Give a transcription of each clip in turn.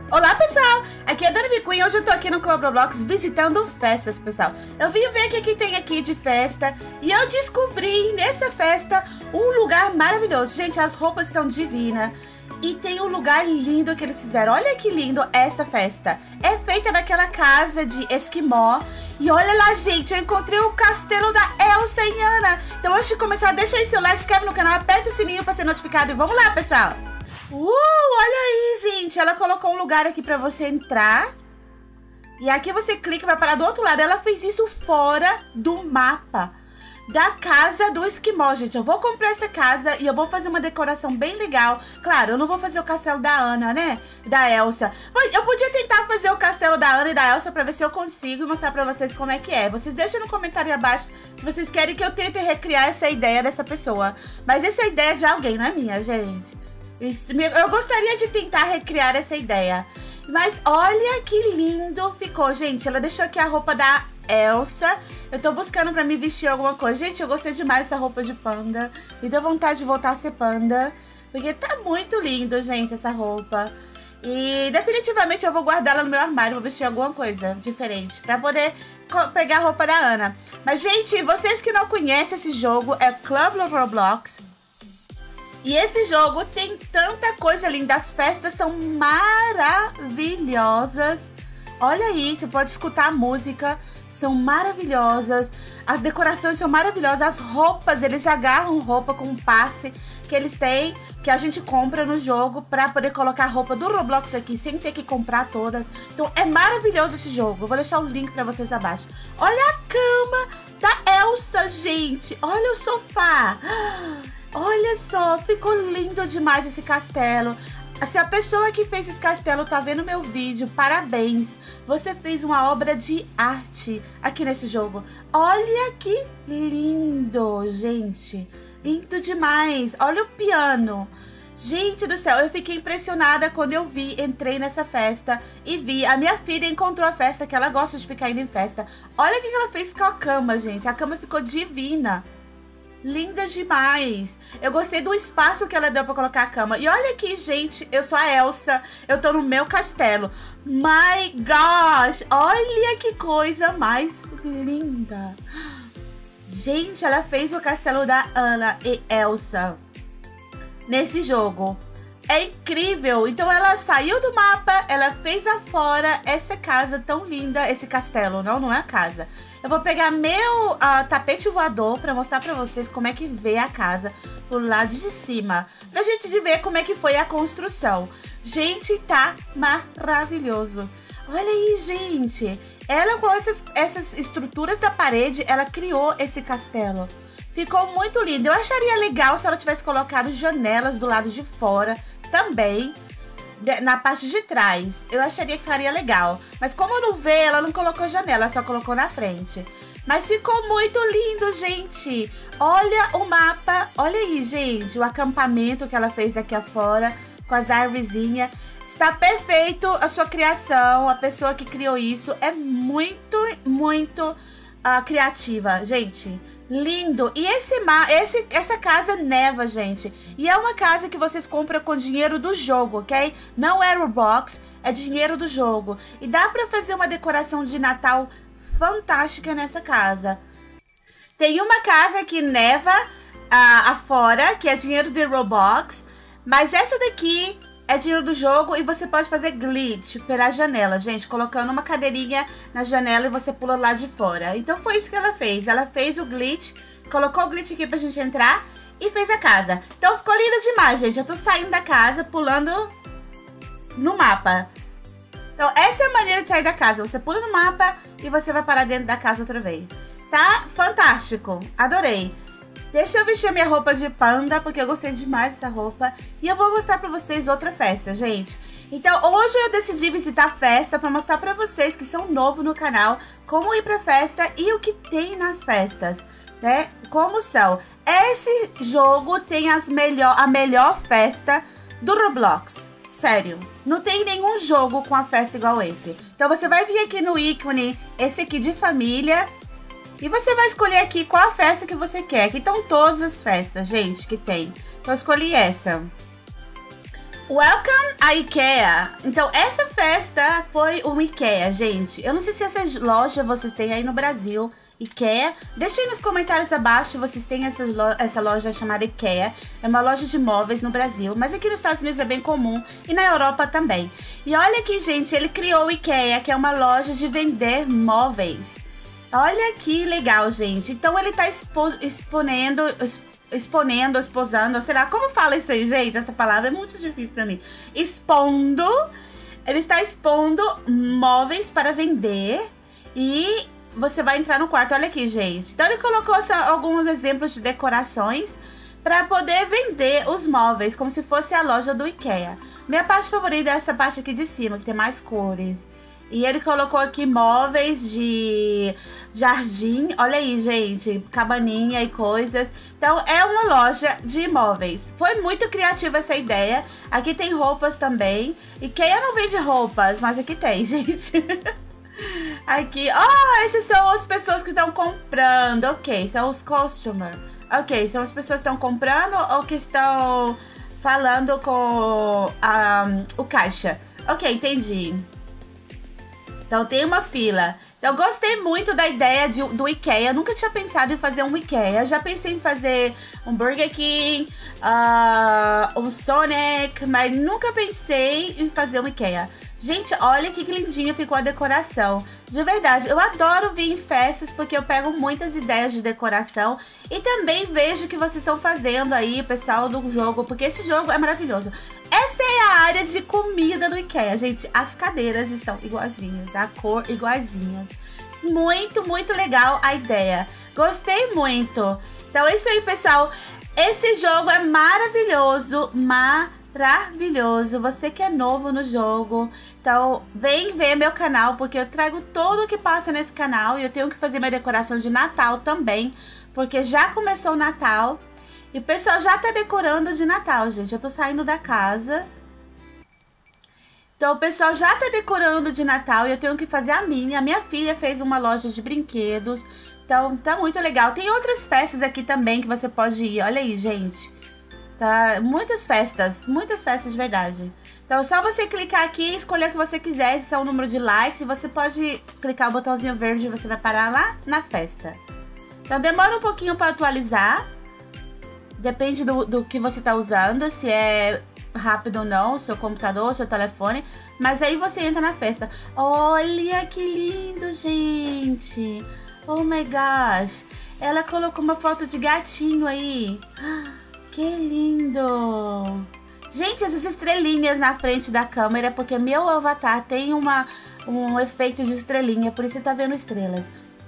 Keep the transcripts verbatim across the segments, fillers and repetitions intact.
Olá pessoal, aqui é a Dani Vicuinha. Hoje eu tô aqui no Clube Roblox visitando festas, pessoal. Eu vim ver o que, que tem aqui de festa e eu descobri nessa festa um lugar maravilhoso. Gente, as roupas estão divinas e tem um lugar lindo que eles fizeram. Olha que lindo esta festa. É feita naquela casa de esquimó. E olha lá, gente, eu encontrei o castelo da Elsa e Anna. Então antes de começar, deixa aí seu like, se inscreve no canal, aperta o sininho pra ser notificado e vamos lá, pessoal. Uh, olha aí, gente. Ela colocou um lugar aqui pra você entrar. E aqui você clica e vai parar do outro lado. Ela fez isso fora do mapa da casa do esquimó, gente. Eu vou comprar essa casa e eu vou fazer uma decoração bem legal. Claro, eu não vou fazer o castelo da Anna, né? Da Elsa. Mas eu podia tentar fazer o castelo da Anna e da Elsa pra ver se eu consigo e mostrar pra vocês como é que é. Vocês deixam no comentário aí abaixo se vocês querem que eu tente recriar essa ideia dessa pessoa. Mas essa ideia é de alguém, não é minha, gente. Isso, eu gostaria de tentar recriar essa ideia. Mas olha que lindo ficou, gente. Ela deixou aqui a roupa da Elsa. Eu tô buscando pra me vestir alguma coisa. Gente, eu gostei demais dessa roupa de panda. Me deu vontade de voltar a ser panda, porque tá muito lindo, gente, essa roupa. E definitivamente eu vou guardar ela no meu armário. Vou vestir alguma coisa diferente pra poder pegar a roupa da Anna. Mas, gente, vocês que não conhecem esse jogo, é Club Roblox. E esse jogo tem tanta coisa linda. As festas são maravilhosas. Olha aí, você pode escutar a música. São maravilhosas. As decorações são maravilhosas. As roupas, eles agarram roupa com um passe que eles têm, que a gente compra no jogo pra poder colocar a roupa do Roblox aqui sem ter que comprar todas. Então é maravilhoso esse jogo. Eu vou deixar o link pra vocês abaixo. Olha a cama da Elsa, gente. Olha o sofá. Olha só, ficou lindo demais esse castelo. Se a pessoa que fez esse castelo tá vendo meu vídeo, parabéns. Você fez uma obra de arte aqui nesse jogo. Olha que lindo, gente. Lindo demais. Olha o piano. Gente do céu, eu fiquei impressionada quando eu vi, entrei nessa festa e vi. A minha filha encontrou a festa, que ela gosta de ficar indo em festa. Olha o que ela fez com a cama, gente. A cama ficou divina. Linda demais. Eu gostei do espaço que ela deu pra colocar a cama. E olha aqui, gente, eu sou a Elsa. Eu tô no meu castelo. My gosh, olha que coisa mais linda. Gente, ela fez o castelo da Anna e Elsa nesse jogo. É incrível. Então ela saiu do mapa, ela fez afora essa casa tão linda, esse castelo. Não, não é a casa. Eu vou pegar meu uh, tapete voador pra mostrar pra vocês como é que vê a casa por lado de cima. Pra gente ver como é que foi a construção. Gente, tá maravilhoso. Olha aí, gente. Ela com essas, essas estruturas da parede, ela criou esse castelo. Ficou muito lindo. Eu acharia legal se ela tivesse colocado janelas do lado de fora também, na parte de trás. Eu acharia que faria legal. Mas como não vê, ela não colocou janela, só colocou na frente. Mas ficou muito lindo, gente. Olha o mapa. Olha aí, gente, o acampamento que ela fez aqui afora, com as árvorezinhas. Está perfeito a sua criação. A pessoa que criou isso é muito, muito uh, criativa, gente. Lindo. E esse mar, esse, essa casa neva, gente. E é uma casa que vocês compram com dinheiro do jogo, ok? Não é Roblox, é dinheiro do jogo. E dá pra fazer uma decoração de Natal fantástica nessa casa. Tem uma casa que neva uh, afora, que é dinheiro de Roblox. Mas essa daqui é dinheiro do jogo e você pode fazer glitch pela janela, gente, colocando uma cadeirinha na janela e você pula lá de fora. Então foi isso que ela fez. Ela fez o glitch, colocou o glitch aqui pra gente entrar e fez a casa. Então ficou linda demais, gente. Eu tô saindo da casa, pulando no mapa. Então essa é a maneira de sair da casa. Você pula no mapa e você vai parar dentro da casa outra vez. Tá fantástico. Adorei. Deixa eu vestir a minha roupa de panda, porque eu gostei demais dessa roupa. E eu vou mostrar pra vocês outra festa, gente. Então, hoje eu decidi visitar a festa pra mostrar pra vocês que são novos no canal como ir pra festa e o que tem nas festas, né? Como são. Esse jogo tem as melhor, a melhor festa do Roblox. Sério, não tem nenhum jogo com a festa igual esse. Então, você vai vir aqui no ícone, esse aqui de família. E você vai escolher aqui qual a festa que você quer. Aqui estão todas as festas, gente, que tem. Então eu escolhi essa. Welcome à IKEA. Então, essa festa foi um IKEA, gente. Eu não sei se essa loja vocês têm aí no Brasil, IKEA. Deixem nos comentários abaixo se vocês têm essa loja, essa loja chamada IKEA. É uma loja de móveis no Brasil, mas aqui nos Estados Unidos é bem comum e na Europa também. E olha aqui, gente, ele criou o IKEA, que é uma loja de vender móveis. Olha que legal, gente. Então, ele tá expo exponendo... Exponendo, exposando, sei lá, como fala isso aí, gente? Essa palavra é muito difícil pra mim. Expondo, ele está expondo móveis para vender e você vai entrar no quarto, olha aqui, gente. Então ele colocou essa, alguns exemplos de decorações para poder vender os móveis, como se fosse a loja do IKEA. Minha parte favorita é essa parte aqui de cima, que tem mais cores. E ele colocou aqui móveis de jardim. Olha aí, gente. Cabaninha e coisas. Então, é uma loja de móveis. Foi muito criativa essa ideia. Aqui tem roupas também. IKEA não vende roupas, mas aqui tem, gente. Aqui. Oh, esses são as pessoas que estão comprando. Ok, são os customers. Ok, são as pessoas que estão comprando ou que estão falando com um, o caixa. Ok, entendi. Então tem uma fila. Eu gostei muito da ideia de, do IKEA. Eu nunca tinha pensado em fazer um IKEA. Eu já pensei em fazer um Burger King, uh, um Sonic, mas nunca pensei em fazer um IKEA. Gente, olha que lindinho ficou a decoração. De verdade, eu adoro vir em festas porque eu pego muitas ideias de decoração e também vejo o que vocês estão fazendo aí, pessoal do jogo, porque esse jogo é maravilhoso. Essa é a área de comida do IKEA, gente. As cadeiras estão iguaizinhas, a cor iguaizinha. Muito, muito legal a ideia. Gostei muito. Então é isso aí, pessoal. Esse jogo é maravilhoso, maravilhoso. Você que é novo no jogo, então vem ver meu canal, porque eu trago tudo o que passa nesse canal. E eu tenho que fazer minha decoração de Natal também, porque já começou o Natal. E o pessoal já tá decorando de Natal, gente. Eu tô saindo da casa. Então, o pessoal já tá decorando de Natal e eu tenho que fazer a minha. A minha filha fez uma loja de brinquedos. Então, tá muito legal. Tem outras festas aqui também que você pode ir. Olha aí, gente. Tá? Muitas festas. Muitas festas de verdade. Então, é só você clicar aqui e escolher o que você quiser. Esse é o número de likes. E você pode clicar o botãozinho verde e você vai parar lá na festa. Então, demora um pouquinho para atualizar. Depende do, do que você tá usando. Se é rápido ou não, seu computador, seu telefone. Mas aí você entra na festa. Olha que lindo, gente. Oh my gosh. Ela colocou uma foto de gatinho aí. Que lindo. Gente, essas estrelinhas na frente da câmera, porque meu avatar tem uma, um efeito de estrelinha, por isso você tá vendo estrelas.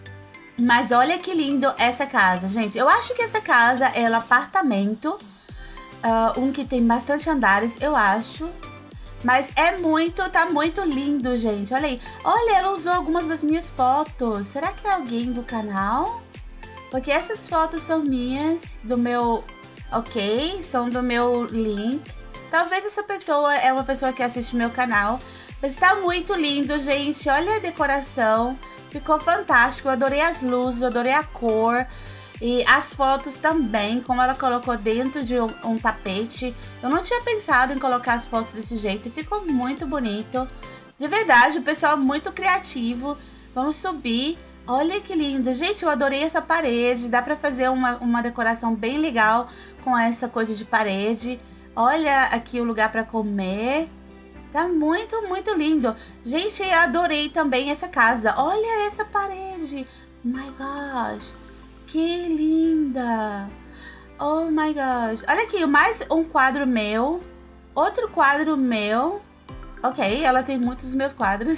Mas olha que lindo essa casa, gente. Eu acho que essa casa é um apartamento. Uh, um que tem bastante andares, eu acho. Mas é muito, tá muito lindo, gente. Olha aí. Olha, ela usou algumas das minhas fotos. Será que é alguém do canal? Porque essas fotos são minhas, do meu... Ok, são do meu link. Talvez essa pessoa é uma pessoa que assiste meu canal. Mas tá muito lindo, gente. Olha a decoração. Ficou fantástico. Eu adorei as luzes, eu adorei a cor. E as fotos também, como ela colocou dentro de um, um tapete. Eu não tinha pensado em colocar as fotos desse jeito. E ficou muito bonito. De verdade, o pessoal é muito criativo. Vamos subir. Olha que lindo. Gente, eu adorei essa parede. Dá pra fazer uma, uma decoração bem legal com essa coisa de parede. Olha aqui o lugar pra comer. Tá muito, muito lindo. Gente, eu adorei também essa casa. Olha essa parede. My gosh. Que linda. Oh my gosh. Olha aqui, mais um quadro meu. Outro quadro meu. Ok, ela tem muitos dos meus quadros.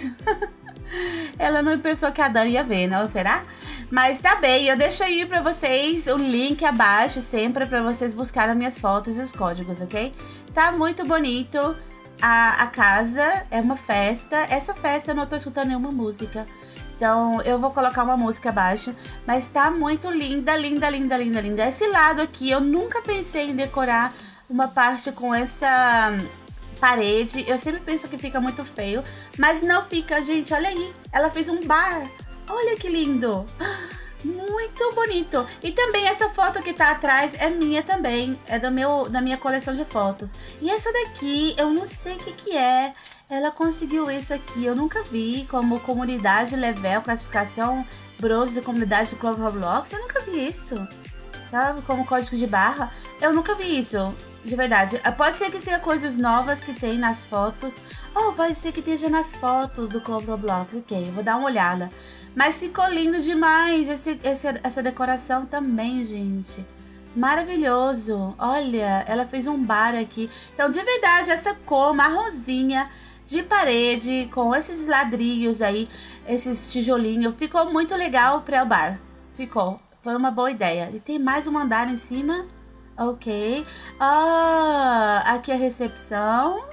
Ela não pensou que a Dani ia ver, não? Será? Mas tá bem, eu deixo aí pra vocês o link abaixo sempre pra vocês buscarem as minhas fotos e os códigos, ok? Tá muito bonito a, a casa, é uma festa. Essa festa eu não tô escutando nenhuma música. Então, eu vou colocar uma música abaixo. Mas tá muito linda, linda, linda, linda, linda. Esse lado aqui, eu nunca pensei em decorar uma parte com essa parede. Eu sempre penso que fica muito feio. Mas não fica, gente. Olha aí. Ela fez um bar. Olha que lindo. Muito bonito. E também essa foto que tá atrás é minha também. É do meu, da minha coleção de fotos. E essa daqui, eu não sei o que que é. Ela conseguiu isso aqui. Eu nunca vi como comunidade level, classificação Bros de comunidade do Clube Roblox. Eu nunca vi isso. Sabe? Como código de barra. Eu nunca vi isso. De verdade. Pode ser que seja coisas novas que tem nas fotos. Ou pode ser que esteja nas fotos do Clube Roblox. Ok, eu vou dar uma olhada. Mas ficou lindo demais esse, esse, essa decoração também, gente. Maravilhoso. Olha, ela fez um bar aqui. Então, de verdade, essa cor marronzinha de parede com esses ladrilhos aí, esses tijolinhos, ficou muito legal para o bar. Ficou. Foi uma boa ideia. E tem mais um andar em cima. Ok. Ah, aqui a recepção.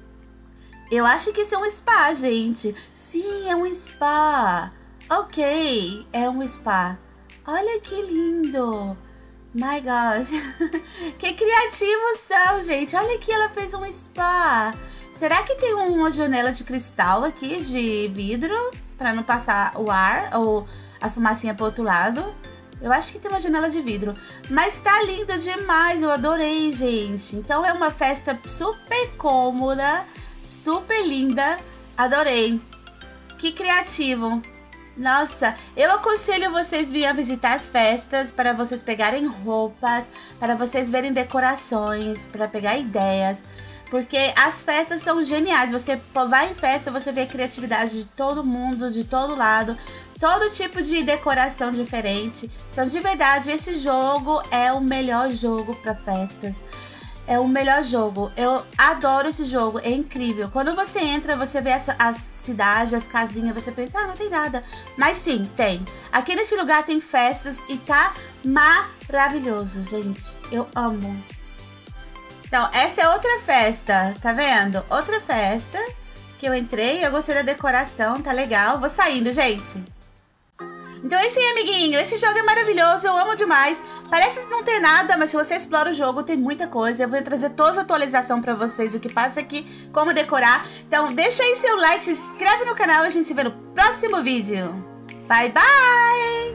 Eu acho que isso é um spa, gente. Sim, é um spa. Ok, é um spa. Olha que lindo. My gosh. Que criativos são, gente. Olha aqui, ela fez um spa. Será que tem uma janela de cristal aqui, de vidro, para não passar o ar ou a fumacinha pro outro lado? Eu acho que tem uma janela de vidro. Mas tá lindo demais. Eu adorei, gente. Então é uma festa super cômoda. Super linda. Adorei. Que criativo. Nossa, eu aconselho vocês virem visitar festas para vocês pegarem roupas, para vocês verem decorações, para pegar ideias. Porque as festas são geniais. Você vai em festa, você vê a criatividade de todo mundo, de todo lado. Todo tipo de decoração diferente. Então, de verdade, esse jogo é o melhor jogo para festas. É o melhor jogo. Eu adoro esse jogo. É incrível. Quando você entra, você vê as, as cidades, as casinhas. Você pensa, ah, não tem nada. Mas sim, tem. Aqui nesse lugar tem festas e tá maravilhoso, gente. Eu amo. Então, essa é outra festa, tá vendo? Outra festa que eu entrei, eu gostei da decoração, tá legal. Vou saindo, gente. Então é isso aí, amiguinho. Esse jogo é maravilhoso, eu amo demais. Parece não ter nada, mas se você explora o jogo, tem muita coisa. Eu vou trazer toda a atualização pra vocês, o que passa aqui, como decorar. Então deixa aí seu like, se inscreve no canal e a gente se vê no próximo vídeo. Bye, bye!